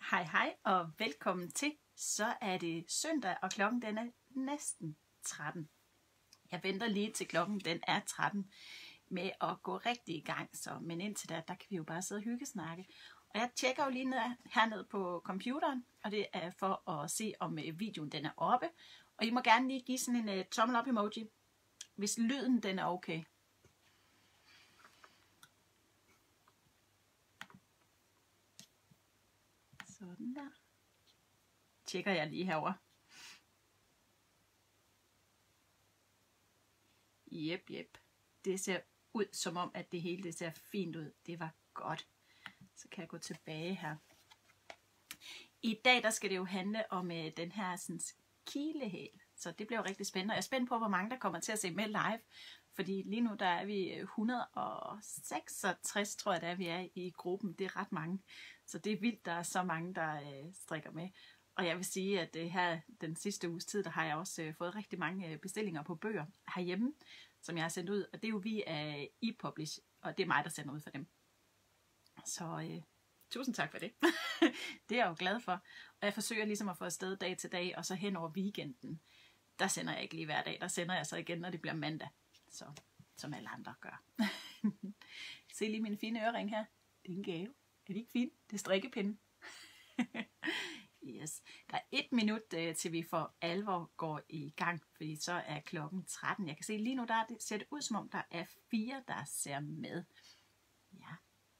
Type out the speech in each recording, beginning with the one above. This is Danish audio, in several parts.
Hej hej og velkommen til. Så er det søndag, og klokken den er næsten 13. Jeg venter lige til klokken den er 13 med at gå rigtig i gang. Men indtil da, der kan vi jo bare sidde og hyggesnakke. Og jeg tjekker jo lige hernede på computeren, og det er for at se om videoen den er oppe. Og I må gerne lige give sådan en tommel op emoji, hvis lyden den er okay. Sådan der. Tjekker jeg lige herover. Jep. Det ser ud som om, at det hele det ser fint ud. Det var godt. Så kan jeg gå tilbage her. I dag der skal det jo handle om den her sådan, kilehæl. Så det bliver jo rigtig spændende. Jeg er spændt på, hvor mange der kommer til at se med live. Fordi lige nu der er vi 166, tror jeg, der vi er i gruppen. Det er ret mange. Så det er vildt, der er så mange, der strikker med. Og jeg vil sige, at her den sidste uges tid, der har jeg også fået rigtig mange bestillinger på bøger herhjemme, som jeg har sendt ud. Og det er jo via ePublish, og det er mig, der sender ud for dem. Så tusind tak for det. Det er jeg jo glad for. Og jeg forsøger ligesom at få afsted dag til dag, og så hen over weekenden. Der sender jeg ikke lige hver dag. Der sender jeg så igen, når det bliver mandag. Så, som alle andre gør. Se lige min fine ørering her. Det er en gave. Er det ikke fint? Det er strikkepinde. Yes. Der er 1 minut til vi for alvor går i gang, fordi så er klokken 13. Jeg kan se lige nu, det ser det ud som om, der er 4, der ser med. Ja.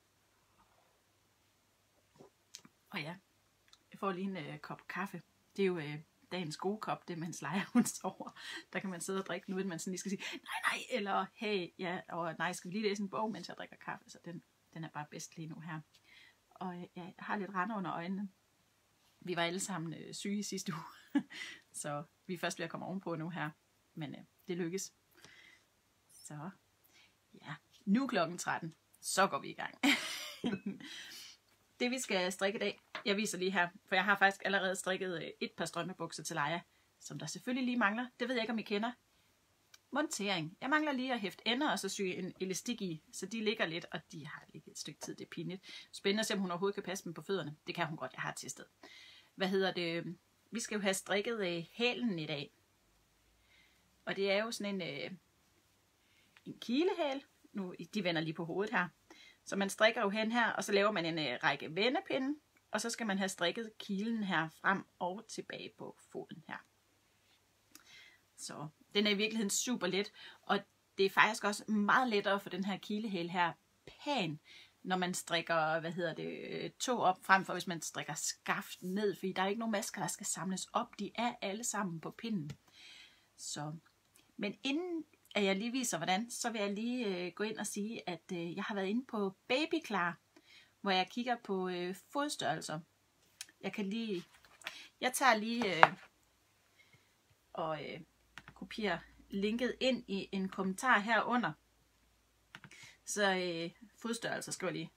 Og ja, jeg får lige en kop kaffe. Det er jo dagens gode kop, det mens Leia hun sover. Der kan man sidde og drikke den, uden man sådan lige skal sige, nej, eller hey, ja, og nej, skal vi lige læse en bog, mens jeg drikker kaffe. Så den er bare bedst lige nu her. Og jeg har lidt rande under øjnene. Vi var alle sammen syge i sidste uge, så vi er først ved at komme ovenpå nu her, men det lykkes. Så ja, nu er klokken 13, så går vi i gang. Det vi skal strikke i dag, jeg viser lige her, for jeg har faktisk allerede strikket et par strømpebukser til Leia, som der selvfølgelig lige mangler. Det ved jeg ikke, om I kender. Montering. Jeg mangler lige at hæfte ender og så sy en elastik i, så de ligger lidt, og de har ligget et stykke tid, det er pinligt. Spændende at se, om hun overhovedet kan passe dem på fødderne. Det kan hun godt, jeg har testet. Vi skal jo have strikket hælen i dag. Og det er jo sådan en kilehæl. Nu, de vender lige på hovedet her. Så man strikker jo hen her, og så laver man en række vendepinde, og så skal man have strikket kilen her frem og tilbage på foden her. Så den er i virkeligheden super let, og det er faktisk også meget lettere for den her kilehæl her pæn, når man strikker, tog op, frem for hvis man strikker skaft ned, fordi der er ikke nogen masker, der skal samles op. De er alle sammen på pinden. Så, men inden at jeg lige viser hvordan, så vil jeg lige gå ind og sige, at jeg har været inde på Babyklar, hvor jeg kigger på fodstørrelser. Jeg tager lige og kopierer linket ind i en kommentar herunder. Så fodstørrelser skriver lige.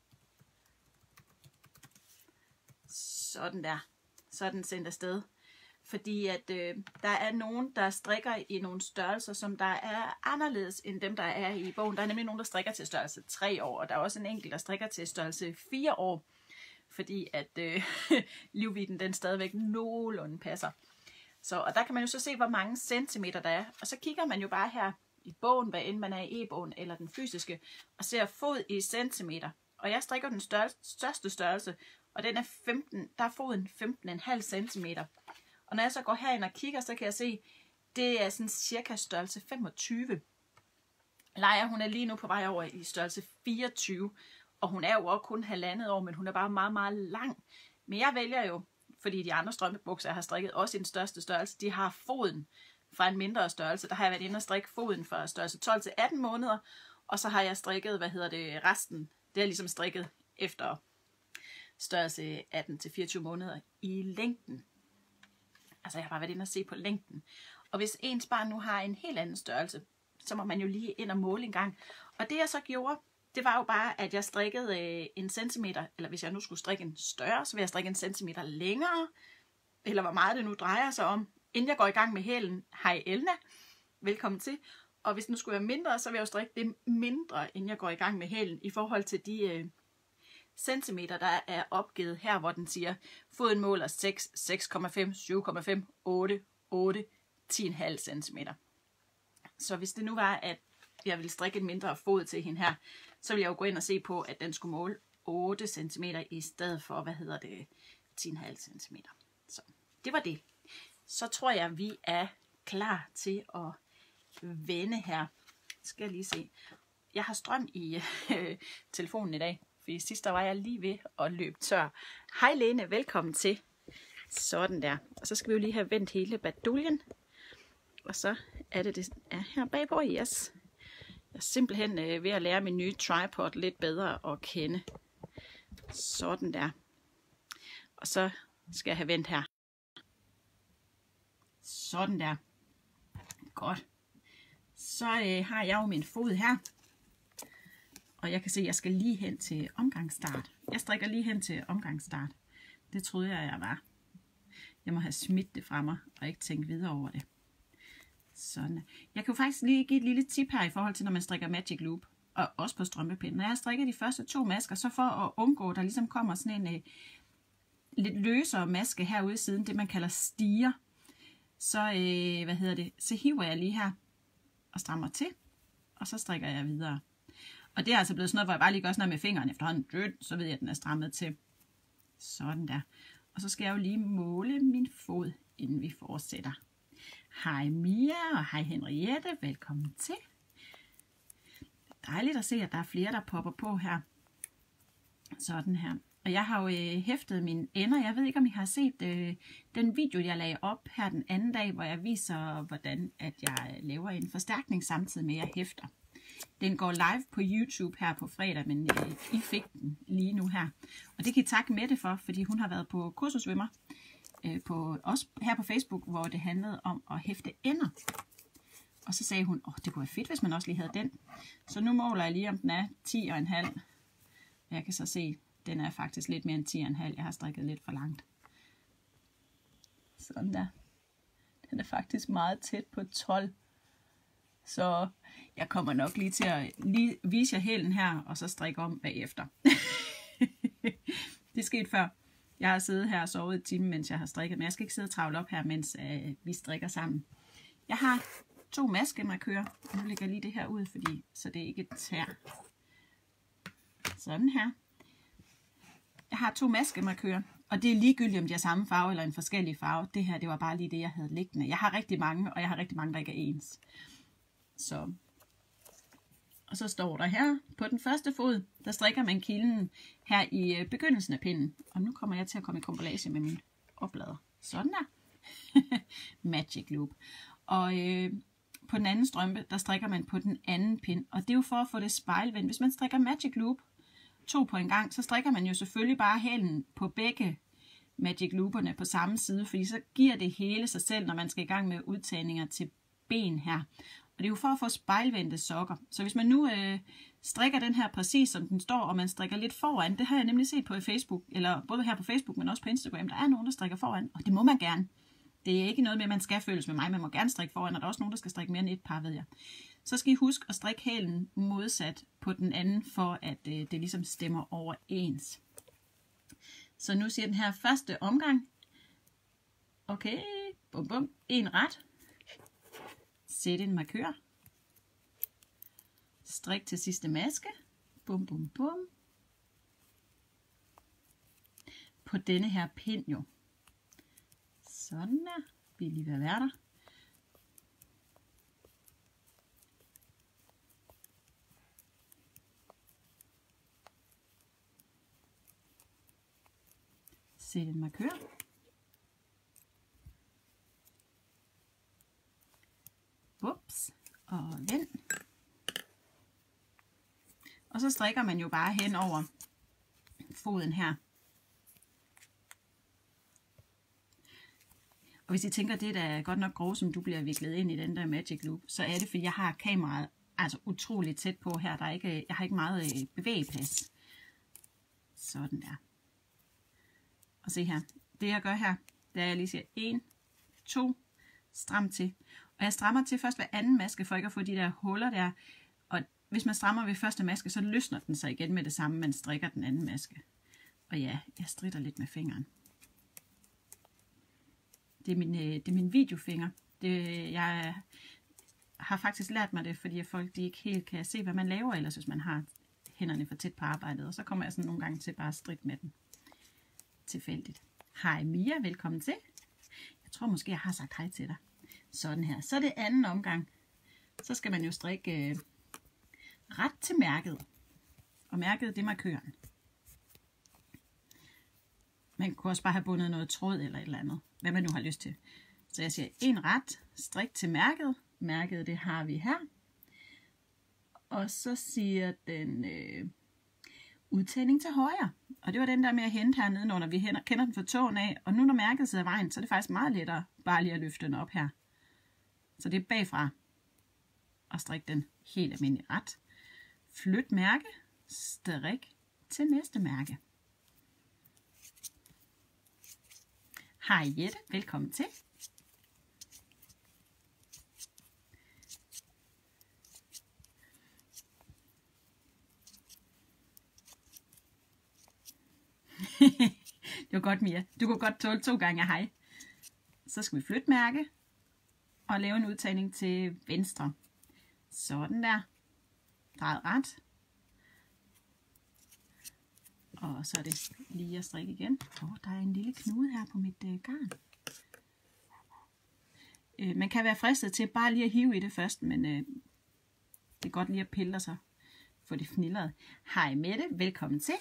Sådan der. Så er den sendt afsted. Fordi at der er nogen, der strikker i nogle størrelser, som der er anderledes end dem, der er i bogen. Der er nemlig nogen, der strikker til størrelse 3 år, og der er også en enkelt, der strikker til størrelse 4 år. Fordi at livvidden den stadigvæk nogenlunde passer. Og der kan man jo så se, hvor mange centimeter der er. Og så kigger man jo bare her i bogen, hvad end man er i e-bogen eller den fysiske, og ser fod i centimeter. Og jeg strikker den største størrelse, og den er 15, der er foden 15,5 centimeter. Og når jeg så går herind og kigger, så kan jeg se, det er sådan cirka størrelse 25. Leia, hun er lige nu på vej over i størrelse 24, og hun er jo også kun 1,5 år, men hun er bare meget, meget lang. Men jeg vælger jo, fordi de andre strømpebukser, jeg har strikket, også i den største størrelse, de har foden fra en mindre størrelse. Der har jeg været inde og strikke foden fra størrelse 12 til 18 måneder, og så har jeg strikket, resten, det er ligesom strikket efter størrelse 18 til 24 måneder i længden. Altså jeg har bare været inde og se på længden. Og hvis ens barn nu har en helt anden størrelse, så må man jo lige ind og måle en gang. Og det jeg så gjorde, det var jo bare, at jeg strikkede en centimeter, eller hvis jeg nu skulle strikke en større, så vil jeg strikke en centimeter længere, eller hvor meget det nu drejer sig om. Inden jeg går i gang med hælen, hej Elna, velkommen til. Og hvis den nu skulle være mindre, så vil jeg jo strikke det mindre, inden jeg går i gang med hælen, i forhold til de centimeter, der er opgivet her, hvor den siger, foden måler 6, 6,5, 7,5, 8, 8, 10,5 cm. Så hvis det nu var, at jeg ville strikke en mindre fod til hende her, så ville jeg jo gå ind og se på, at den skulle måle 8 cm i stedet for, 10,5 cm. Så det var det. Så tror jeg, vi er klar til at vende her. Skal jeg lige se. Jeg har strøm i telefonen i dag, fordi sidst der var jeg lige ved at løbe tør. Hej Lene, velkommen til. Sådan der. Og så skal vi jo lige have vendt hele baduljen. Og så er det er her bagpå, yes. Jeg er simpelthen ved at lære min nye tripod lidt bedre at kende. Sådan der. Og så skal jeg have vendt her. Sådan der. Godt. Så har jeg jo min fod her. Og jeg kan se, at jeg skal lige hen til omgangsstart. Jeg strikker lige hen til omgangsstart. Det troede jeg var. Jeg må have smidt det fra mig og ikke tænkt videre over det. Sådan. Jeg kan jo faktisk lige give et lille tip her i forhold til, når man strikker Magic Loop. Og også på strømpepinden. Når jeg strikker de første 2 masker, så for at undgå, at der ligesom kommer sådan en lidt løsere maske herude i siden, det man kalder stiger. Så, så hiver jeg lige her og strammer til. Og så strikker jeg videre. Og det er altså blevet sådan noget, hvor jeg bare lige gør sådan noget med fingeren efterhånden. Så ved jeg, at den er strammet til. Sådan der. Og så skal jeg jo lige måle min fod, inden vi fortsætter. Hej Mia og hej Henriette. Velkommen til. Dejligt at se, at der er flere, der popper på her. Sådan her. Og jeg har jo hæftet mine ender. Jeg ved ikke, om I har set den video, jeg lagde op her den anden dag, hvor jeg viser, hvordan at jeg laver en forstærkning samtidig med, at jeg hæfter. Den går live på YouTube her på fredag, men I fik den lige nu her. Og det kan I takke Mette for, fordi hun har været på kursusvømmer. Også her på Facebook, hvor det handlede om at hæfte ender. Og så sagde hun, det kunne være fedt, hvis man også lige havde den. Så nu måler jeg lige, om den er 10,5. Jeg kan så se, den er faktisk lidt mere end 10,5. Jeg har strikket lidt for langt. Sådan der. Den er faktisk meget tæt på 12. Så jeg kommer nok lige til at vise jer hælen her, og så strikke om bagefter. Det skete før. Jeg har siddet her og sovet et time, mens jeg har strikket, men jeg skal ikke sidde og travle op her, mens vi strikker sammen. Jeg har 2 maskemarkører. Nu lægger jeg lige det her ud, så det ikke tær. Sådan her. Jeg har 2 maskemarkører, og det er ligegyldigt, om de har samme farve eller en forskellig farve. Det her, det var bare lige det, jeg havde liggende. Jeg har rigtig mange, og jeg har rigtig mange, der ikke er ens. Så. Og så står der her, på den første fod, der strikker man kilden her i begyndelsen af pinden. Og nu kommer jeg til at komme i kompolage med min oplader. Sådan der. Magic Loop. Og på den anden strømpe, der strikker man på den anden pind. Og det er jo for at få det spejlvendt. Hvis man strikker Magic Loop 2 på en gang, så strikker man jo selvfølgelig bare hælen på begge Magic Looperne på samme side. Fordi så giver det hele sig selv, når man skal i gang med udtagninger til ben her. Og det er jo for at få spejlvendte sokker. Så hvis man nu strikker den her præcis som den står, og man strikker lidt foran, det har jeg nemlig set på Facebook, eller både her på Facebook, men også på Instagram, der er nogen, der strikker foran, og det må man gerne. Det er ikke noget med, at man skal føles med mig, man må gerne strikke foran, og der er også nogen, der skal strikke mere end et par, ved jeg. Så skal I huske at strikke hælen modsat på den anden, for at det ligesom stemmer overens. Så nu siger den her første omgang. Okay, bum bum, en ret. Sæt en markør. Strik til sidste maske. Bum bum bum. På denne her pind jo. Sådan der. Vi er lige ved at være der. Sæt en markør. Ups. Og vend. Og så strikker man jo bare hen over foden her. Og hvis I tænker, det der er godt nok grov, som du bliver viklet ind i den der Magic Loop, så er det, fordi jeg har kameraet altså utroligt tæt på her. Jeg har ikke meget bevægeplads. Sådan der. Og se her. Det jeg gør her, det er, at jeg lige siger 1, 2, stram til. Og jeg strammer til først hver anden maske, for ikke at få de der huller der. Og hvis man strammer ved første maske, så løsner den sig igen med det samme, man strikker den anden maske. Og ja, jeg stritter lidt med fingeren. Det er min videofinger. Jeg har faktisk lært mig det, fordi folk de ikke helt kan se, hvad man laver, ellers hvis man har hænderne for tæt på arbejdet. Og så kommer jeg sådan nogle gange til bare at stritte med den. Tilfældigt. Hej Mia, velkommen til. Jeg tror måske, jeg har sagt hej til dig. Sådan her. Så er det anden omgang. Så skal man jo strikke ret til mærket. Og mærket, det er markøren. Man kunne også bare have bundet noget tråd eller et eller andet. Hvad man nu har lyst til. Så jeg siger en ret, strik til mærket. Mærket, det har vi her. Og så siger den udtagning til højre. Og det var den der med at hente hernede, når vi kender den fra tåen af. Og nu når mærket sidder i vejen, så er det faktisk meget lettere bare lige at løfte den op her. Så det er bagfra. Og strik den helt almindelig ret. Flyt mærke. Strik til næste mærke. Hej Jette, velkommen til. Det var godt, Mia. Du kunne godt tåle 2 gange hej. Så skal vi flytte mærke og lave en udtagning til venstre. Sådan der. Drej ret. Og så er det lige at strikke igen. Der er en lille knude her på mit garn. Man kan være fristet til bare lige at hive i det først, men det er godt lige at pille sig for det fnillede. Hej Mette, velkommen til.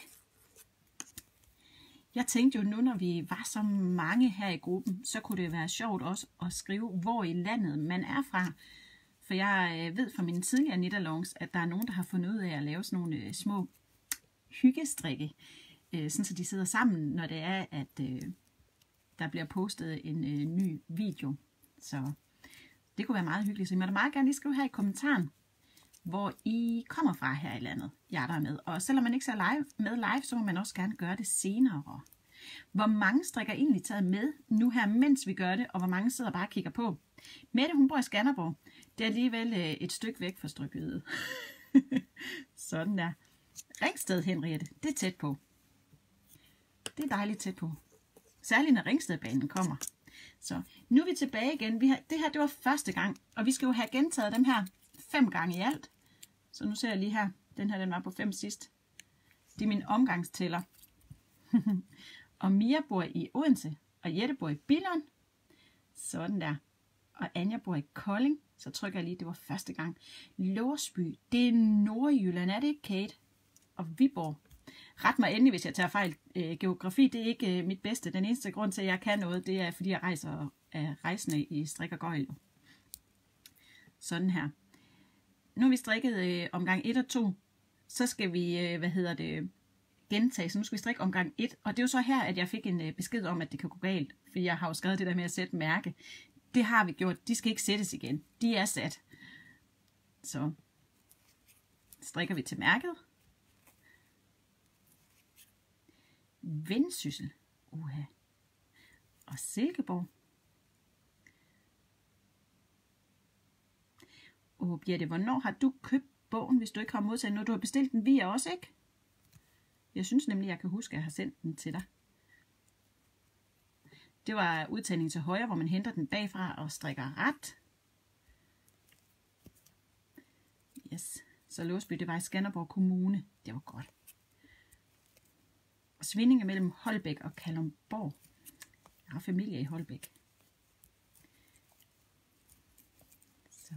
Jeg tænkte jo nu, når vi var så mange her i gruppen, så kunne det være sjovt også at skrive, hvor i landet man er fra. For jeg ved fra mine tidligere knit-alongs, at der er nogen, der har fundet ud af at lave sådan nogle små hyggestrikke, sådan så de sidder sammen, når det er, at der bliver postet en ny video. Så det kunne være meget hyggeligt. Så I må da meget gerne lige skrive her i kommentaren, hvor I kommer fra her i landet, jeg der er med. Og selvom man ikke ser med live, så må man også gerne gøre det senere. Hvor mange strikker egentlig taget med nu her, mens vi gør det, og hvor mange sidder bare og kigger på? Mette, hun bor i Skanderborg. Det er alligevel et stykke væk fra Strøbyde. Sådan der. Ringsted, Henriette, det er tæt på. Det er dejligt tæt på. Særligt når Ringstedbanen kommer. Så nu er vi tilbage igen. Det her, det var første gang, og vi skal jo have gentaget dem her 5 gange i alt. Så nu ser jeg lige her. Den her, den var på 5 sidst. Det er min omgangstæller. Og Mia bor i Odense, og Jette bor i Billund. Sådan der. Og Anja bor i Kolding. Så trykker jeg lige, det var første gang. Låsby, det er Nordjylland, er det ikke, Kate? Og Viborg. Ret mig endelig, hvis jeg tager fejl. Geografi, det er ikke mit bedste. Den eneste grund til, at jeg kan noget, det er, fordi jeg rejser rejsende i strik og gøjl. Sådan her. Nu har vi strikket omgang 1 og 2. Så skal vi, gentage. Så nu skal vi strikke omgang 1. Og det er jo så her, at jeg fik en besked om, at det kan gå galt. Fordi jeg har jo skrevet det der med at sætte mærke. Det har vi gjort. De skal ikke sættes igen. De er sat. Så strikker vi til mærket. Vendsyssel. Og Silkeborg. Birte, hvornår har du købt bogen, hvis du ikke har modtaget noget? Du har bestilt den via også, ikke? Jeg synes nemlig, jeg kan huske, at jeg har sendt den til dig. Det var udtagning til højre, hvor man henter den bagfra og strikker ret. Yes. Så Låsby, det var i Skanderborg Kommune. Det var godt. Svindinge mellem Holbæk og Kalundborg. Jeg har familie i Holbæk. Så.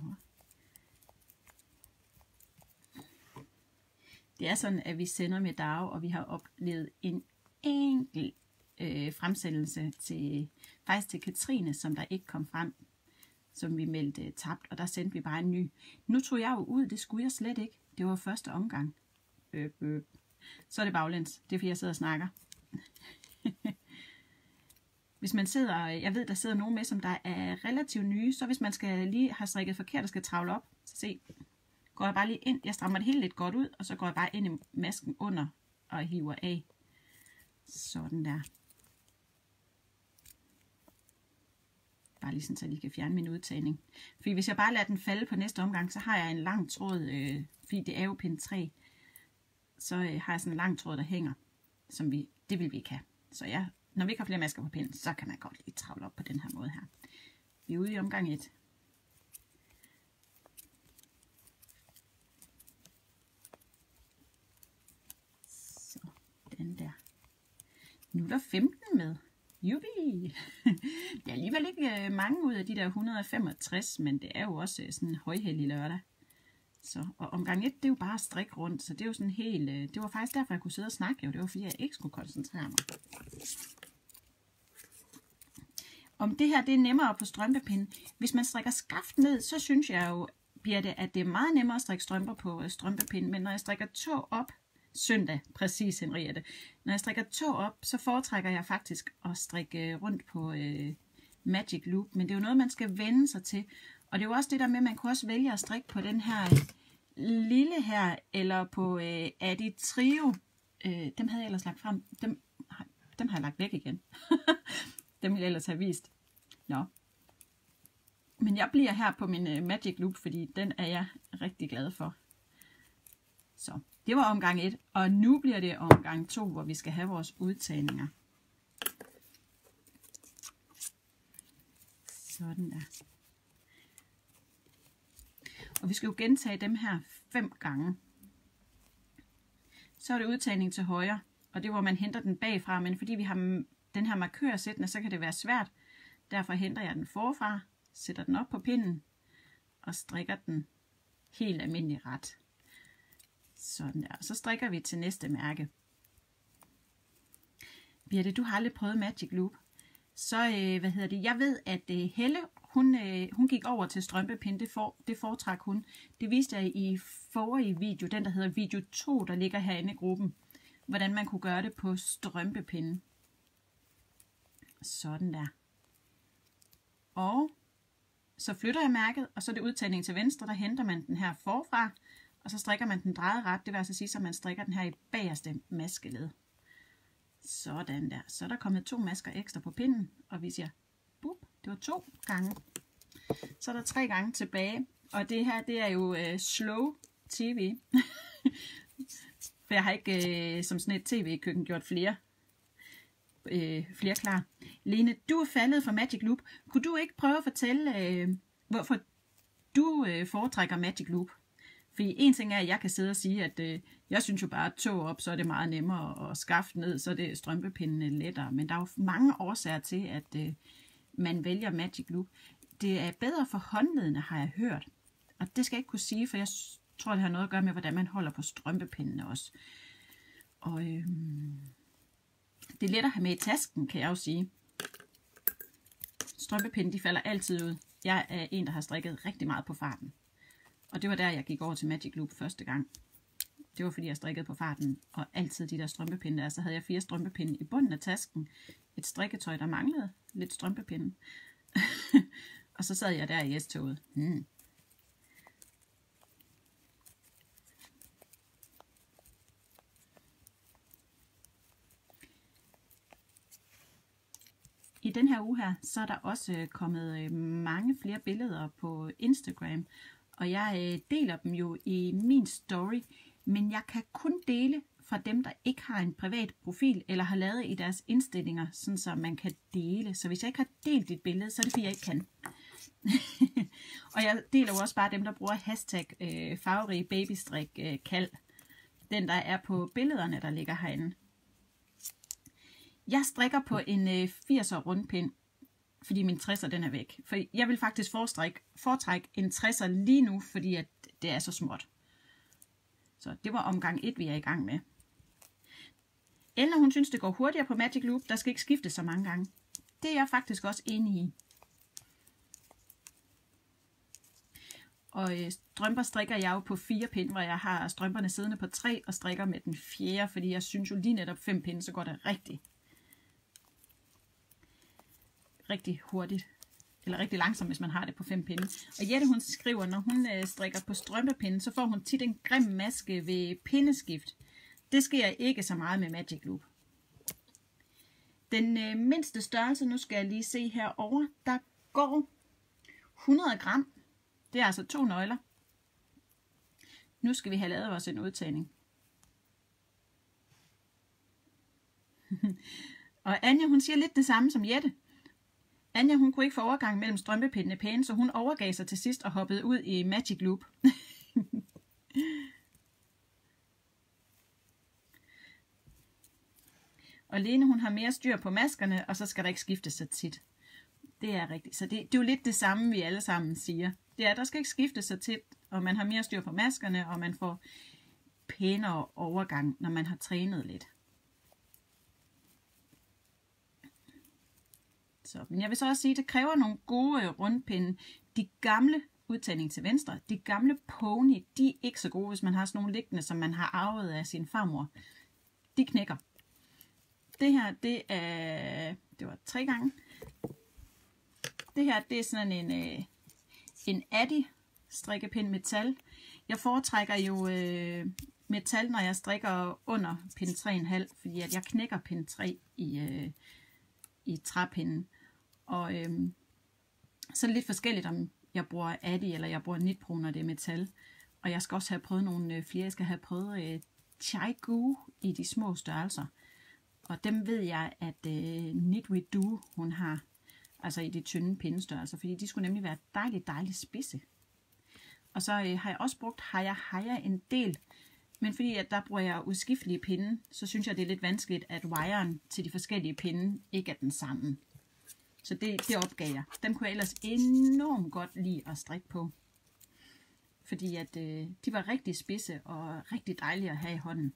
Det er sådan, at vi sender med Dag, og vi har oplevet en enkelt fremsendelse faktisk til Katrine, som der ikke kom frem, som vi meldte tabt, og der sendte vi bare en ny. Nu tog jeg jo ud, det skulle jeg slet ikke. Det var første omgang. Så er det baglæns. Det er fordi, jeg sidder og snakker. Hvis man sidder, jeg ved, der sidder nogen med, som der er relativt nye, så hvis man skal lige have strikket forkert og skal travle op, så se, går jeg bare lige ind, jeg strammer det helt lidt godt ud, og så går jeg bare ind i masken under og hiver af. Sådan der. Bare lige sådan, så jeg lige kan fjerne min udtagning. Fordi hvis jeg bare lader den falde på næste omgang, så har jeg en lang tråd, fordi det er jo pind 3. Så har jeg sådan en lang tråd, der hænger, som det vil vi ikke have. Så når vi ikke har flere masker på pinden, så kan man godt lige travle op på den her måde her. Vi er ude i omgang 1. Så, den der. Nu er der 15 med. Jubi! Det er alligevel ikke mange ud af de der 165, men det er jo også sådan en højhellig lørdag. Så, og omgang 1, det er jo bare strik rundt, så det er jo sådan helt, det var faktisk derfor, jeg kunne sidde og snakke, jo. Det var fordi, jeg ikke skulle koncentrere mig. Om det her, det er nemmere på strømpepinden. Hvis man strikker skaft ned, så synes jeg jo, Birte, at det er meget nemmere at strikke strømper på strømpepinden, men når jeg strikker tå op, søndag, præcis Henriette, når jeg strikker tå op, så foretrækker jeg faktisk at strikke rundt på Magic Loop, men det er jo noget, man skal vende sig til. Og det er jo også det der med, at man kunne også vælge at strikke på den her lille her, eller på Adi Trio. Dem havde jeg ellers lagt frem. Dem har jeg lagt væk igen. Dem ville jeg ellers have vist. Nå. Men jeg bliver her på min Magic Loop, fordi den er jeg rigtig glad for. Så, det var omgang 1. Og nu bliver det omgang 2, hvor vi skal have vores udtagninger. Sådan der. Og vi skal jo gentage dem her 5 gange. Så er det udtagning til højre, og det er hvor man henter den bagfra, men fordi vi har den her markør sættende, så kan det være svært. Derfor henter jeg den forfra, sætter den op på pinden og strikker den helt almindelig ret. Sådan der. Så strikker vi til næste mærke. Birte, du har aldrig prøvet Magic Loop. Så jeg ved, at Helle, hun gik over til strømpepind. Det foretrak hun. Det viste jeg i forrige video, den der hedder video 2, der ligger herinde i gruppen. Hvordan man kunne gøre det på strømpepinden. Sådan der. Og så flytter jeg mærket, og så er det udtagning til venstre, der henter man den her forfra, og så strikker man den drejet ret. Det vil altså sige, at man strikker den her i bagerste maskeled. Sådan der. Så er der kommet 2 masker ekstra på pinden, og vi siger, bup, det var 2 gange. Så er der 3 gange tilbage, og det her, det er jo slow tv. For jeg har ikke som sådan et tv-køkken gjort flere klar. Lene, du er faldet for Magic Loop. Kunne du ikke prøve at fortælle, hvorfor du foretrækker Magic Loop? Fordi en ting er, at jeg kan sidde og sige, at jeg synes jo bare, at tog op, så er det meget nemmere at skaffe ned, så er det strømpepindene lettere. Men der er jo mange årsager til, at man vælger Magic Loop. Det er bedre for håndledene, har jeg hørt. Og det skal jeg ikke kunne sige, for jeg tror, det har noget at gøre med, hvordan man holder på strømpepindene også. Og det er let at have med i tasken, kan jeg jo sige. Strømpepinde, de falder altid ud. Jeg er en, der har strikket rigtig meget på farten. Og det var der, jeg gik over til Magic Loop første gang. Det var fordi, jeg strikkede på farten, og altid de der strømpepinde der. Så havde jeg 4 strømpepinde i bunden af tasken. Et strikketøj, der manglede lidt strømpepinde. Og så sad jeg der i S-toget. I den her uge her, så er der også kommet mange flere billeder på Instagram. Og jeg deler dem jo i min story, men jeg kan kun dele fra dem, der ikke har en privat profil, eller har lavet i deres indstillinger, sådan så man kan dele. Så hvis jeg ikke har delt dit billede, så er det fordi, jeg ikke kan. Og jeg deler jo også bare dem, der bruger hashtag farverig babystrik kald. Den, der er på billederne, der ligger herinde. Jeg strikker på en 80'er rundpind, fordi min 60'er den er væk. For jeg vil faktisk foretrække en 60'er lige nu, fordi at det er så småt. Så det var omgang 1, vi er i gang med. Elna, hun synes, det går hurtigere på Magic Loop. Der skal ikke skifte så mange gange. Det er jeg faktisk også enig i. Og strømper strikker jeg jo på 4 pinde, hvor jeg har strømperne siddende på 3 og strikker med den 4, fordi jeg synes jo lige netop 5 pinde, så går det rigtig hurtigt. Eller rigtig langsomt, hvis man har det på 5 pinde. Og Jette, hun skriver, når hun strikker på strømpepinden, så får hun tit en grim maske ved pindeskift. Det sker ikke så meget med Magic Loop. Den mindste størrelse, nu skal jeg lige se herover, der går 100 gram. Det er altså 2 nøgler. Nu skal vi have lavet os en udtagning. Og Anja, hun siger lidt det samme som Jette. Anja, hun kunne ikke få overgang mellem strømpepindene pæne, så hun overgav sig til sidst og hoppede ud i Magic Loop. Og Lene, hun har mere styr på maskerne, og så skal der ikke skiftes så tit. Det er rigtigt. Så det er jo lidt det samme, vi alle sammen siger. Det er, der skal ikke skiftes så tit, og man har mere styr på maskerne, og man får pænere overgang, når man har trænet lidt. Så, men jeg vil så også sige, at det kræver nogle gode rundpinde. De gamle udtagning til venstre, de gamle pony, de er ikke så gode, hvis man har sådan nogle liggende, som man har arvet af sin farmor. De knækker. Det her, det var 3 gange. Det her, det er sådan en Addi strikkepind metal. Jeg foretrækker jo metal, når jeg strikker under pind 3,5, fordi at jeg knækker pind 3 i træpinden. Og så er det lidt forskelligt, om jeg bruger Addi eller jeg bruger Knit Pro, når det er metal. Og jeg skal også have prøvet nogle flere. Jeg skal have prøvet Chai-Gu i de små størrelser. Og dem ved jeg, at Knit with Do, hun har, altså i de tynde pindestørrelser, fordi de skulle nemlig være dejligt spidse. Og så har jeg også brugt Haya en del, men fordi at der bruger jeg udskiftelige pinde, så synes jeg, det er lidt vanskeligt, at wiren til de forskellige pinde ikke er den samme. Så det opgav jeg. Dem kunne jeg ellers enormt godt lide at strikke på. Fordi at de var rigtig spidse og rigtig dejlige at have i hånden.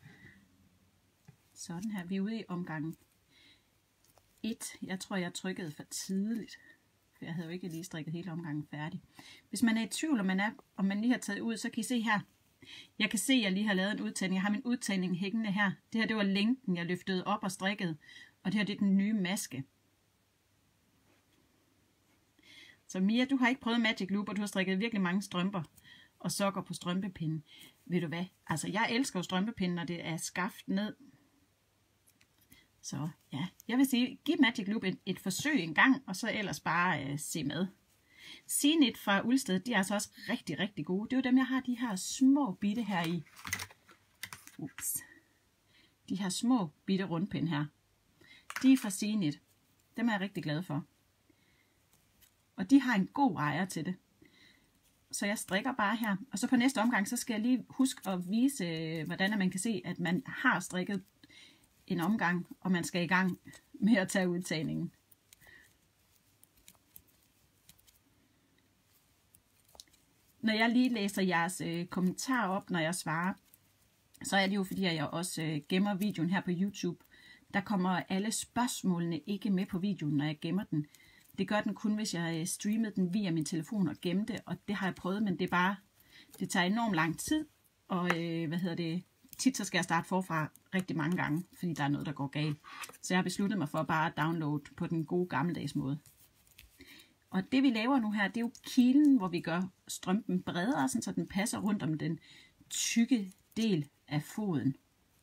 Sådan her, vi er ude i omgangen 1. Jeg tror, jeg trykkede for tidligt, for jeg havde jo ikke lige strikket hele omgangen færdig. Hvis man er i tvivl, om man lige har taget ud, så kan I se her. Jeg kan se, at jeg lige har lavet en udtagning. Jeg har min udtagning hængende her. Det her, det var længden, jeg løftede op og strikkede. Og det her, det er den nye maske. Så Mia, du har ikke prøvet Magic Loop, og du har strikket virkelig mange strømper og sokker på strømpepinden. Ved du hvad? Altså, jeg elsker jo strømpepinden, når det er skaft ned. Så ja, jeg vil sige, giv Magic Loop et forsøg en gang, og så ellers bare se med. Seeknit fra Ulsted, de er altså også rigtig gode. Det er jo dem, jeg har de her små bitte her i. Ups. De her små bitte rundpinde her. De er fra Seeknit. Dem er jeg rigtig glad for. Og de har en god ejer til det. Så jeg strikker bare her. Og så på næste omgang, så skal jeg lige huske at vise, hvordan man kan se, at man har strikket en omgang, og man skal i gang med at tage udtagningen. Når jeg lige læser jeres kommentarer op, når jeg svarer, så er det jo fordi, at jeg også gemmer videoen her på YouTube. Der kommer alle spørgsmålene ikke med på videoen, når jeg gemmer den. Det gør den kun, hvis jeg streamede den via min telefon og gemte, og det har jeg prøvet, men det tager enormt lang tid, og tit så skal jeg starte forfra rigtig mange gange, fordi der er noget, der går galt. Så jeg har besluttet mig for bare at downloade på den gode gammeldags måde. Og det vi laver nu her, det er jo kilen, hvor vi gør strømpen bredere, så den passer rundt om den tykke del af foden.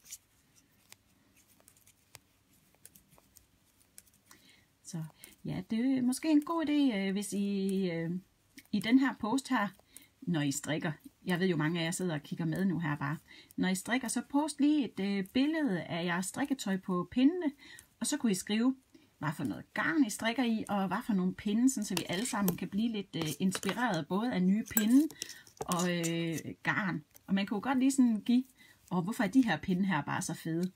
Så ja, det er måske en god idé, hvis I den her post her, når I strikker, jeg ved jo mange af jer sidder og kigger med nu her bare, når I strikker, så post lige et billede af jeres strikketøj på pindene, og så kunne I skrive, hvad for noget garn I strikker i, og hvad for nogle pinde, så vi alle sammen kan blive lidt inspireret både af nye pinde og garn. Og man kunne godt lige sådan give, hvorfor er de her pinde her bare så fede?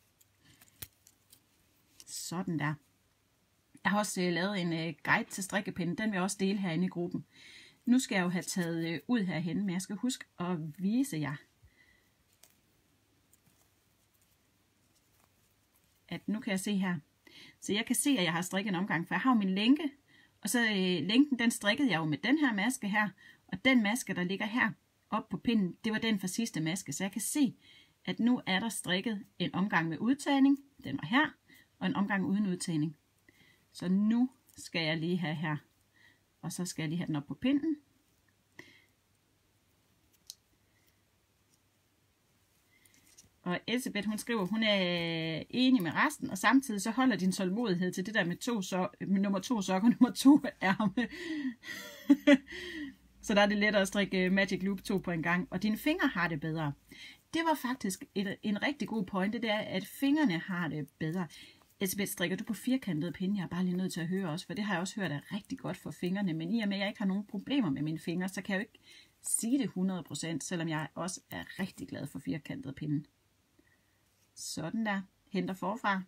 Sådan der. Jeg har også lavet en guide til strikkepinde, den vil jeg også dele herinde i gruppen. Nu skal jeg jo have taget ud herhen, men jeg skal huske at vise jer, at nu kan jeg se her. Så jeg kan se, at jeg har strikket en omgang, for jeg har jo min lænke, og så lænken, den strikkede jeg jo med den her maske her, og den maske, der ligger her oppe på pinden, det var den fra sidste maske, så jeg kan se, at nu er der strikket en omgang med udtagning, den var her, og en omgang uden udtagning. Så nu skal jeg lige have her, og så skal jeg lige have den op på pinden. Og Elsebeth, hun skriver, hun er enig med resten, og samtidig så holder din tålmodighed til det der med nummer 2 sok og nummer 2 ærme. Så der er det lettere at strikke Magic Loop 2 på en gang, og dine fingre har det bedre. Det var faktisk en rigtig god pointe, det er, at fingrene har det bedre. Elsebeth, strikker du på firkantede pinde? Jeg er bare lige nødt til at høre også, for det har jeg også hørt er rigtig godt for fingrene, men i og med, at jeg ikke har nogen problemer med mine fingre, så kan jeg jo ikke sige det 100%, selvom jeg også er rigtig glad for firkantede pinde. Sådan der. Henter forfra.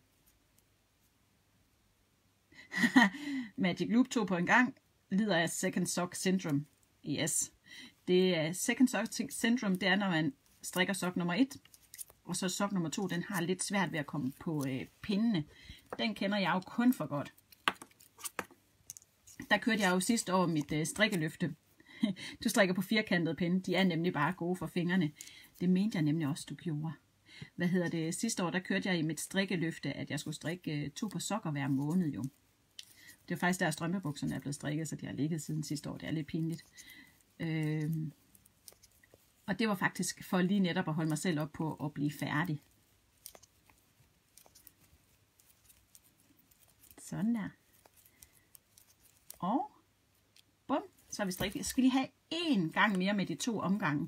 Magic Loop 2 på en gang lider af Second Sock Syndrome. Yes. Det er Second Sock Syndrome, det er, når man strikker sok nummer 1, og så sok nummer 2, den har lidt svært ved at komme på pindene. Den kender jeg jo kun for godt. Der kørte jeg jo sidste år mit strikkeløfte. Du strikker på firkantede pinde, de er nemlig bare gode for fingrene. Det mente jeg nemlig også, du gjorde. Sidste år, der kørte jeg i mit strikkeløfte, at jeg skulle strikke 2 par sokker hver måned jo. Det var faktisk der strømpebukserne er blevet strikket, så de har ligget siden sidste år. Det er lidt pinligt. Og det var faktisk for lige netop at holde mig selv op på at blive færdig. Sådan der. Og bum, så har vi strikket. Jeg skal lige have 1 gang mere med de 2 omgange.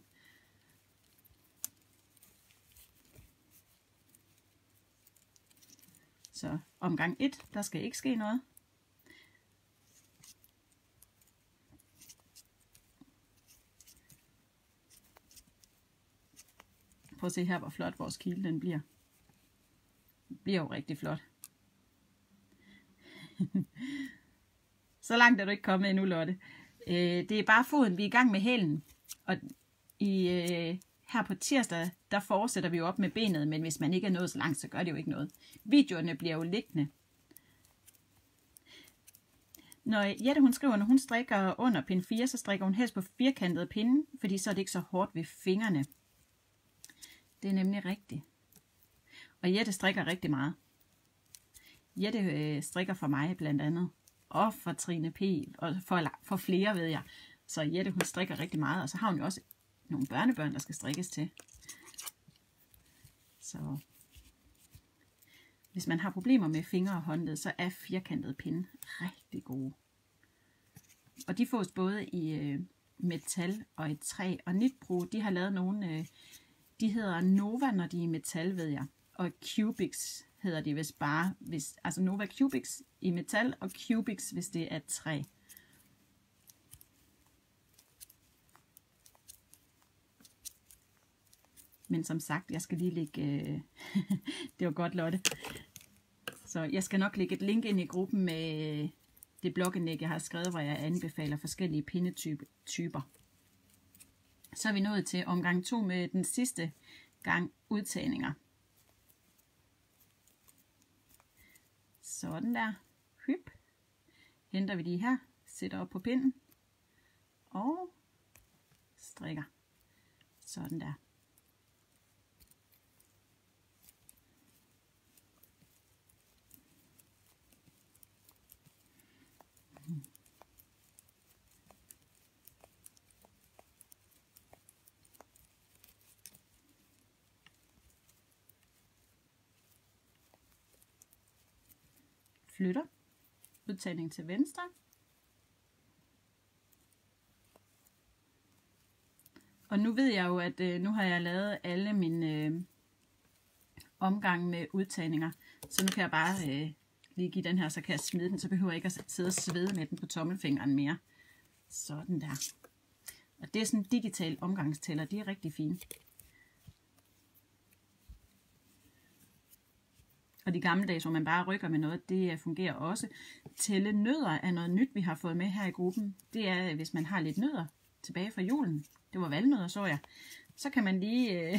Så omgang 1, der skal ikke ske noget. Prøv at se her, hvor flot vores kile den bliver. Den bliver jo rigtig flot. Så langt er du ikke kommet endnu, Lotte. Det er bare foden, vi er i gang med hælen. Og her på tirsdag, der fortsætter vi jo op med benet, men hvis man ikke er nået så langt, så gør det jo ikke noget. Videoerne bliver jo liggende. Når Jette hun skriver, når hun strikker under pind 4, så strikker hun helst på firkantede pinde, fordi så er det ikke så hårdt ved fingrene. Det er nemlig rigtigt. Og Jette strikker rigtig meget. Jette strikker for mig blandt andet. Og for Trine P. Og for flere, ved jeg. Så Jette hun strikker rigtig meget. Og så har hun jo også nogle børnebørn, der skal strikkes til. Så hvis man har problemer med fingre og håndled, så er firkantede pinde rigtig gode. Og de fås både i metal og i træ. Og Knitpro, de har lavet nogle... De hedder Nova, når de er i metal, ved jeg. Og Cubics hedder de vist bare. Altså Nova Cubics i metal, og Cubics, hvis det er træ. Men som sagt, jeg skal lige lægge... det var godt, Lotte. Så jeg skal nok lægge et link ind i gruppen med det blogindlæg, jeg har skrevet, hvor jeg anbefaler forskellige pindetyper. Så er vi nået til omgang 2 med den sidste gang udtagninger. Sådan der. Hyp. Henter vi de her, sætter op på pinden og strikker. Sådan der. Flytter. Udtagning til venstre. Og nu ved jeg jo, at nu har jeg lavet alle mine omgange med udtagninger. Så nu kan jeg bare lige give den her, så kan jeg smide den. Så behøver jeg ikke at sidde og svede med den på tommelfingeren mere. Sådan der. Og det er sådan en digital omgangstæller. De er rigtig fine. Og de gamle dage, hvor man bare rykker med noget, det fungerer også. Tælle nødder er noget nyt, vi har fået med her i gruppen. Det er, hvis man har lidt nødder tilbage fra julen. Det var valnødder, så jeg. Så kan man lige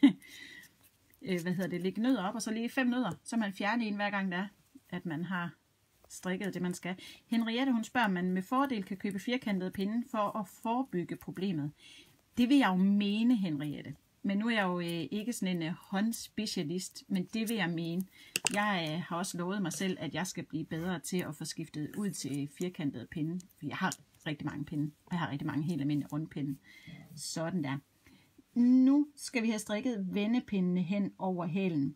lægge nødder op, og så lige 5 nødder. Så man fjerner en hver gang, der at man har strikket det, man skal. Henriette, hun spørger, om man med fordel kan købe firkantede pinde for at forebygge problemet. Det vil jeg jo mene, Henriette. Men nu er jeg jo ikke sådan en håndspecialist, men det vil jeg mene. Jeg har også lovet mig selv, at jeg skal blive bedre til at få skiftet ud til firkantede pinde. For jeg har rigtig mange pinde, og jeg har rigtig mange helt almindelige rundpinde. Sådan der. Nu skal vi have strikket vendepindene hen over hælen.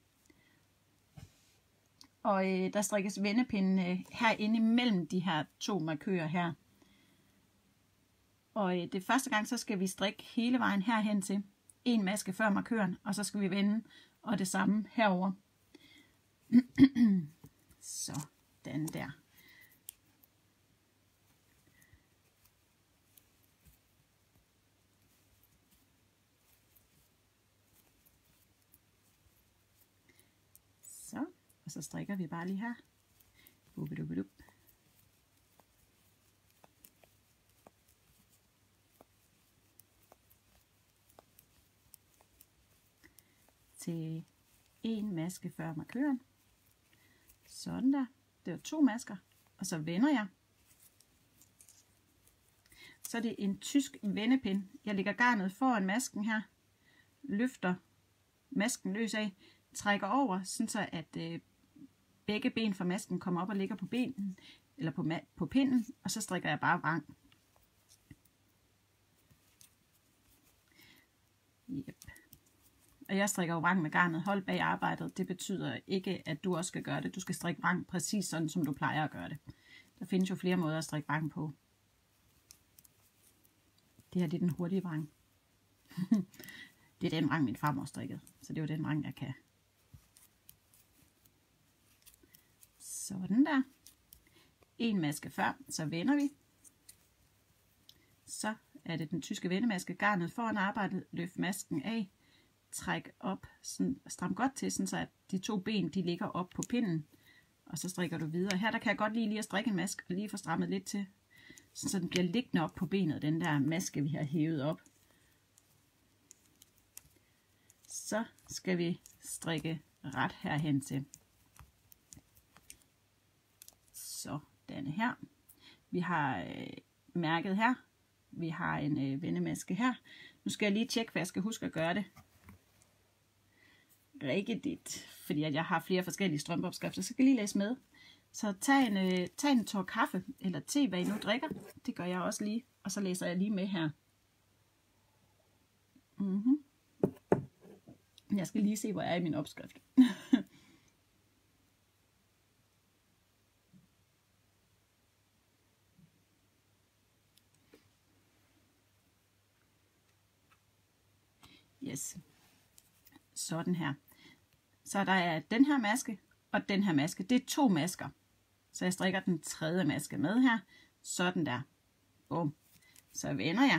Og der strikkes vendepindene herinde imellem de her 2 markører her. Og det første gang, så skal vi strikke hele vejen herhen til. En maske før markøren, og så skal vi vende, og det samme herover. Sådan der. Så, og så strikker vi bare lige her. Bubidubidup. Til en maske før markøren. Sådan der. Det var 2 masker. Og så vender jeg. Så er det en tysk vendepind. Jeg lægger garnet foran masken her. Løfter masken løs af. Trækker over, sådan så at begge ben fra masken kommer op og ligger på benen. Eller på pinden. Og så strikker jeg bare vrang. Yep. Og jeg strikker vrang med garnet hold bag arbejdet. Det betyder ikke, at du også skal gøre det. Du skal strikke vrang præcis sådan, som du plejer at gøre det. Der findes jo flere måder at strikke vrang på. Det her det er den hurtige vrang. Det er den vrang, min farmor strikkede. Så det er jo den vrang, jeg kan. Sådan der. En maske før, så vender vi. Så er det den tyske vendemaske. Garnet foran arbejdet. Løft masken af. Træk op, sådan, stram godt til, sådan så at de 2 ben de ligger op på pinden. Og så strikker du videre. Her der kan jeg godt lige at strikke en maske, og lige få strammet lidt til. Sådan så den bliver liggende op på benet, den der maske vi har hævet op. Så skal vi strikke ret herhen til. Så denne her. Vi har mærket her. Vi har en vendemaske her. Nu skal jeg lige tjekke, hvad jeg skal huske at gøre det rigtigt, fordi at jeg har flere forskellige strømpeopskrifter, så skal jeg lige læse med. Så tag en tår kaffe eller te, hvad I nu drikker. Det gør jeg også lige, og så læser jeg lige med her. Jeg skal lige se, hvor jeg er i min opskrift. Yes. Sådan her. Så der er den her maske og den her maske. Det er 2 masker. Så jeg strikker den 3. maske med her. Sådan der. Bum. Så vender jeg.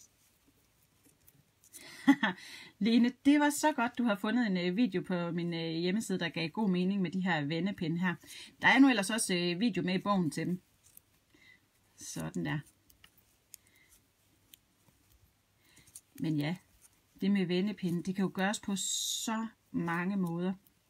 Lene, det var så godt, du har fundet en video på min hjemmeside, der gav god mening med de her vendepinde her. Der er nu ellers også video med i bogen til dem. Sådan der. Men ja, det med vendepinde, det kan jo gøres på så mange måder.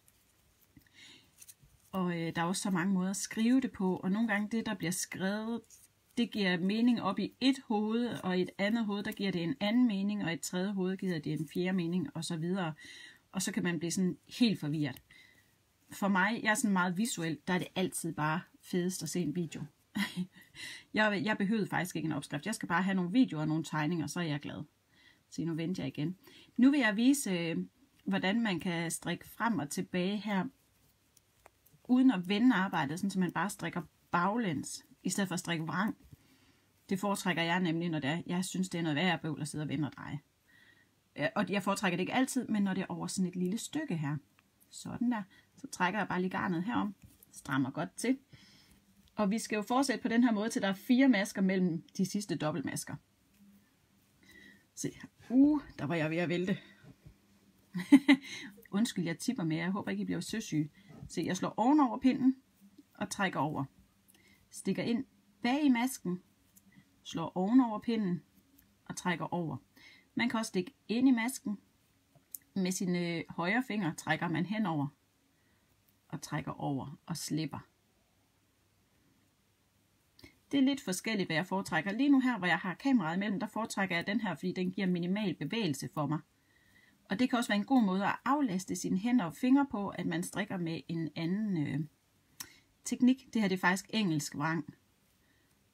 Og der er også så mange måder at skrive det på, og nogle gange det, der bliver skrevet, det giver mening op i et hoved, og i et andet hoved, der giver det en anden mening, og i et tredje hoved giver det en fjerde mening, og så videre. Og så kan man blive sådan helt forvirret. For mig, jeg er sådan meget visuel, der er det altid bare fedest at se en video. Jeg behøvede faktisk ikke en opskrift. Jeg skal bare have nogle videoer og nogle tegninger, så er jeg glad. Så nu venter jeg igen. Nu vil jeg vise, hvordan man kan strikke frem og tilbage her, uden at vende arbejdet, sådan så man bare strikker baglæns, i stedet for at strikke vrang. Det foretrækker jeg nemlig, når det er, jeg synes, det er noget værre bøvl at sidde og vende og dreje. Og jeg foretrækker det ikke altid, men når det er over sådan et lille stykke her. Sådan der. Så trækker jeg bare lige garnet herom. Strammer godt til. Og vi skal jo fortsætte på den her måde, til der er 4 masker mellem de sidste dobbeltmasker. Se her. Der var jeg ved at vælte. Undskyld, jeg tipper med. Jeg håber ikke, I bliver søsyge. Se, jeg slår ovenover pinden og trækker over. Stikker ind bag i masken. Slår ovenover pinden og trækker over. Man kan også stikke ind i masken. Med sine højre fingre trækker man henover og trækker over og slipper. Det er lidt forskelligt, hvad jeg foretrækker. Lige nu her, hvor jeg har kameraet imellem, der foretrækker jeg den her, fordi den giver minimal bevægelse for mig. Og det kan også være en god måde at aflaste sine hænder og fingre på, at man strikker med en anden teknik. Det her det er faktisk engelsk vrang.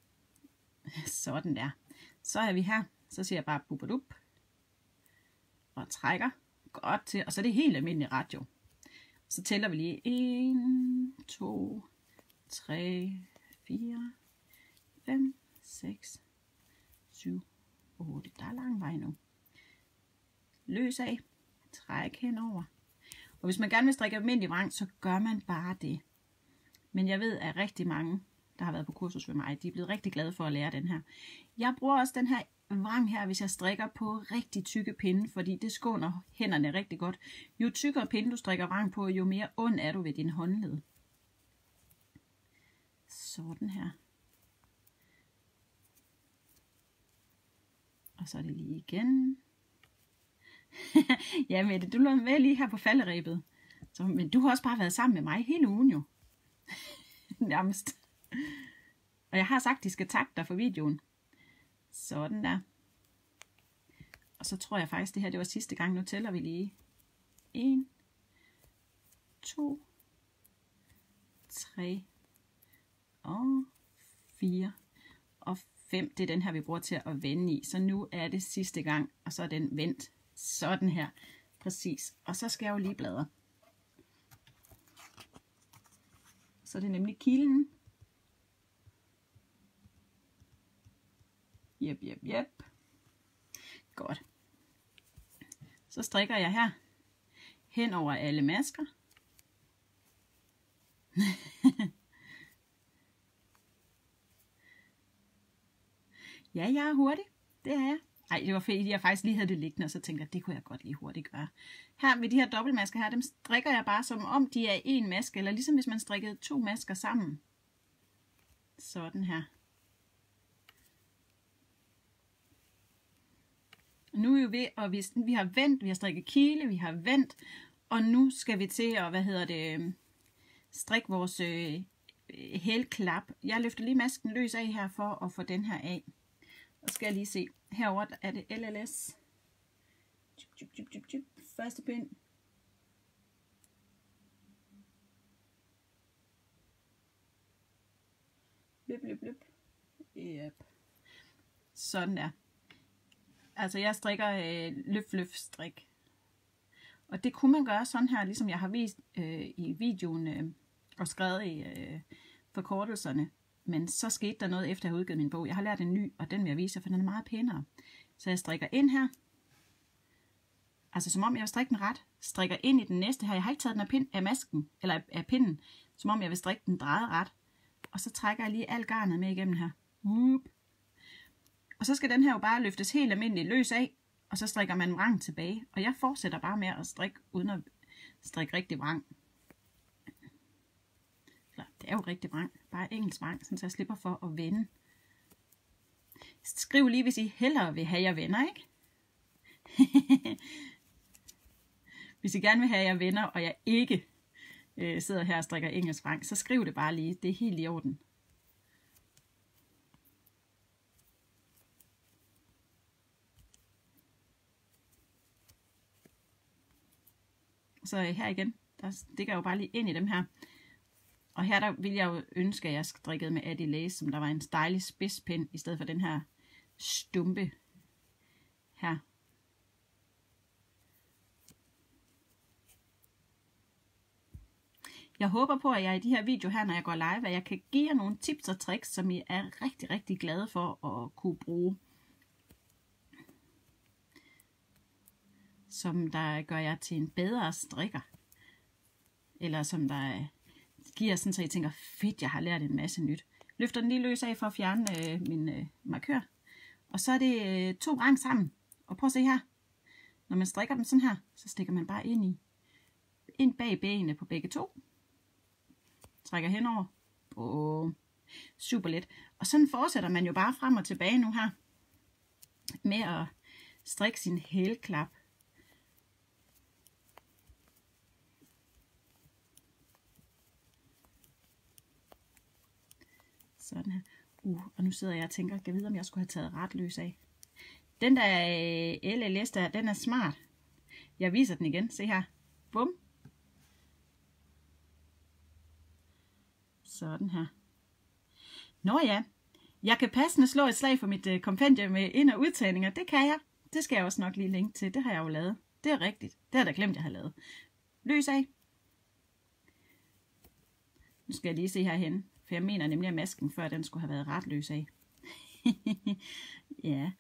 Sådan der. Så er vi her. Så siger jeg bare bubadup. og trækker godt til, og så er det helt almindelig ret jo. Så tæller vi lige 1, 2, 3, 4, 5, 6, 7, 8. Der er lang vej nu. Løs af, træk henover. Og hvis man gerne vil strikke almindelig vrang, så gør man bare det. Men jeg ved, at rigtig mange, der har været på kursus ved mig, de er blevet rigtig glade for at lære den her. Jeg bruger også den her vrang her, hvis jeg strikker på rigtig tykke pinde, fordi det skåner hænderne rigtig godt. Jo tykkere pinde du strikker vrang på, jo mere ond er du ved din håndled. Sådan her. Og så er det lige igen. Ja, Mette, du lå med lige her på falderebet. Så, men du har også bare været sammen med mig hele ugen jo. Nærmest. Og jeg har sagt, at de skal takke dig for videoen. Sådan der. Og så tror jeg faktisk, det her det var sidste gang. Nu tæller vi lige. 1, 2, 3 og 4 og 5. Det er den her, vi bruger til at vende i. Så nu er det sidste gang, og så er den vendt. Sådan her. Præcis. Og så skal jeg jo lige bladre. Så er det nemlig kilen. Jep. Godt. Så strikker jeg her hen over alle masker. Ja, jeg er hurtig. Det er jeg. Ej, det var fedt, jeg faktisk lige havde det liggende, og så tænkte jeg, det kunne jeg godt lige hurtigt gøre. Her med de her dobbeltmasker her, dem strikker jeg bare som om de er en maske, eller ligesom hvis man strikkede 2 masker sammen. Sådan her. Nu er vi ved, og vi har vendt, vi har strikket kile, vi har vendt, og nu skal vi til at, strikke vores hælklap. Jeg løfter lige masken løs af her for at få den her af. Og skal jeg lige se. Herover er det LLS. Første pind. Løb. Yep. Sådan der. Altså jeg strikker løft strik. Og det kunne man gøre sådan her, ligesom jeg har vist i videoen og skrevet i forkortelserne. Men så skete der noget efter jeg har udgivet min bog. Jeg har lært en ny, og den vil jeg vise jer, for den er meget pænere. Så jeg strikker ind her. Altså som om jeg vil strikke den ret. Strikker ind i den næste her. Jeg har ikke taget den af masken, eller af pinden. Som om jeg vil strikke den drejet ret. Og så trækker jeg lige alt garnet med igennem her. Og så skal den her jo bare løftes helt almindeligt løs af. Og så strikker man vrang tilbage. Og jeg fortsætter bare med at strikke, uden at strikke rigtig vrang. Det er jo rigtig vrang. Bare engelsk vrang, så jeg slipper for at vende. Skriv lige, hvis I hellere vil have jer venner, ikke? Hvis I gerne vil have jer venner, og jeg ikke sidder her og strikker engelsk vrang, så skriv det bare lige. Det er helt i orden. Så her igen, der stikker jeg jo bare lige ind i dem her. Og her der vil jeg jo ønske, at jeg strikkede med Addi Lace, som der var en stylish spidspind, i stedet for den her stumpe her. Jeg håber på, at jeg i de her videoer her, når jeg går live, at jeg kan give jer nogle tips og tricks, som I er rigtig, rigtig glade for at kunne bruge. Som der gør jer til en bedre strikker. Eller som der giver sådan, så I tænker, fedt, jeg har lært en masse nyt. Løfter den lige løs af for at fjerne min markør. Og så er det 2 vrang sammen. Og prøv at se her. Når man strikker dem sådan her, så stikker man bare ind bag benene på begge 2. Trækker henover. Super let. Og sådan fortsætter man jo bare frem og tilbage nu her. Med at strikke sin hælklap. Sådan her. Og nu sidder jeg og tænker, kan jeg vide, om jeg skulle have taget ret løs af. Den der LLS der, den er smart. Jeg viser den igen. Se her. Bum. Sådan her. Nå ja. Jeg kan passende slå et slag for mit kompendium med ind- og udtagninger. Det kan jeg. Det skal jeg også nok lige linke til. Det har jeg jo lavet. Det er rigtigt. Det havde jeg glemt, jeg havde lavet. Løs af. Nu skal jeg lige se herhen, for jeg mener nemlig, at masken før den skulle have været ret løs af. Ja.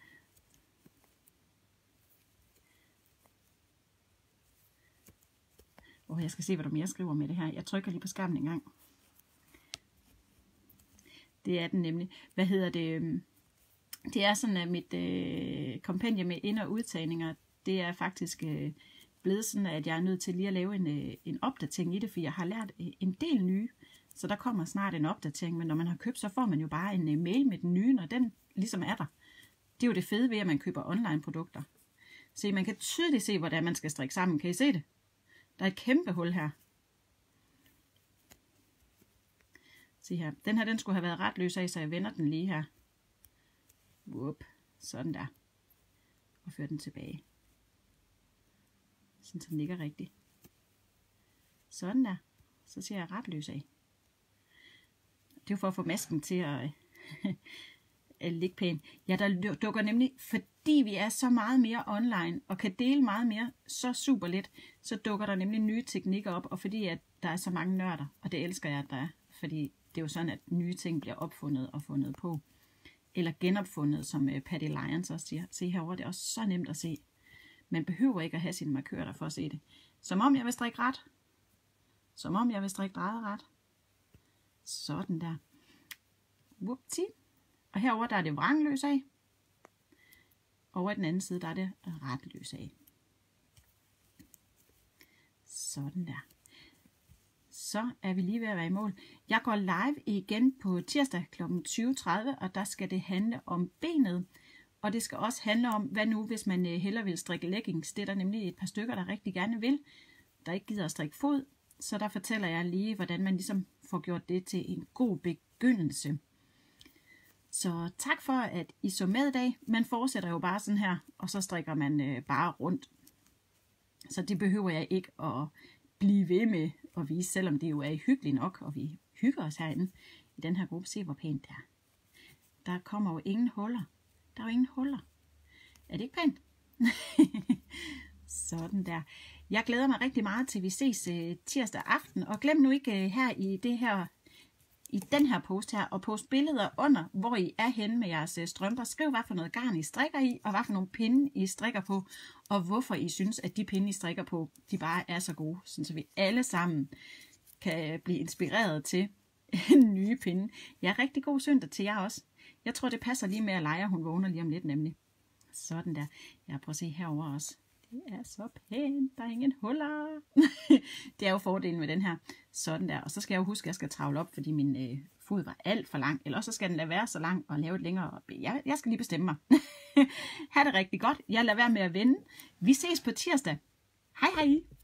Jeg skal se, hvad du mere skriver med det her. Jeg trykker lige på skærmen en gang. Det er den nemlig. Hvad hedder det? Det er sådan, at mit kompendie med ind- og udtagninger, det er faktisk blevet sådan, at jeg er nødt til lige at lave en opdatering i det, for jeg har lært en del nye. Så der kommer snart en opdatering, men når man har købt, så får man jo bare en mail med den nye, når den ligesom er der. Det er jo det fede ved, at man køber online produkter. Se, man kan tydeligt se, hvordan man skal strikke sammen. Kan I se det? Der er et kæmpe hul her. Se her. Den her, den skulle have været ret løs af, så jeg vender den lige her. Whoop. Sådan der. Og fører den tilbage. Sådan, så den ligger rigtigt. Sådan der. Så ser jeg ret løs af. Det er jo for at få masken til at ligge pænt. Ja, der dukker nemlig, fordi vi er så meget mere online og kan dele meget mere så super let, så dukker der nemlig nye teknikker op, og fordi at der er så mange nørder, og det elsker jeg, at der er, fordi det er jo sådan, at nye ting bliver opfundet og fundet på, eller genopfundet, som Patty Lyons også siger. Se herovre, det er også så nemt at se. Man behøver ikke at have sine markører der for at se det. Som om jeg vil strikke ret. Som om jeg vil strikke drejet ret. Sådan der. Whoopty. Og herover der er det vrangløs af. Over i den anden side, der er det retløs af. Sådan der. Så er vi lige ved at være i mål. Jeg går live igen på tirsdag kl. 20.30, og der skal det handle om benet. Og det skal også handle om, hvad nu, hvis man hellere vil strikke leggings. Det er der nemlig et par stykker, der rigtig gerne vil, der ikke gider at strikke fod. Så der fortæller jeg lige, hvordan man ligesom får gjort det til en god begyndelse. Så tak for, at I så med i dag. Man fortsætter jo bare sådan her, og så strikker man bare rundt. Så det behøver jeg ikke at blive ved med at vise, selvom det jo er hyggeligt nok, og vi hygger os herinde i den her gruppe. Se, hvor pænt det er. Der kommer jo ingen huller. Der er jo ingen huller. Er det ikke pænt? Sådan der. Jeg glæder mig rigtig meget til, vi ses tirsdag aften. Og glem nu ikke her i den her post her, og post billeder under, hvor I er henne med jeres strømper. Skriv, hvad for noget garn I strikker i, og hvad for nogle pinde I strikker på, og hvorfor I synes, at de pinde I strikker på, de bare er så gode, så vi alle sammen kan blive inspireret til nye pinde. Ja, rigtig god søndag til jer også. Jeg tror, det passer lige med, at Leia, hun vågner lige om lidt nemlig. Sådan der. Jeg prøver at se herover også. Det er så pænt. Der er ingen huller. Det er jo fordelen med den her. Sådan der. Og så skal jeg jo huske, at jeg skal travle op, fordi min fod var alt for lang. Eller så skal den lade være så lang og lave et længere. Jeg skal lige bestemme mig. Ha' det rigtig godt. Jeg lader være med at vende. Vi ses på tirsdag. Hej hej.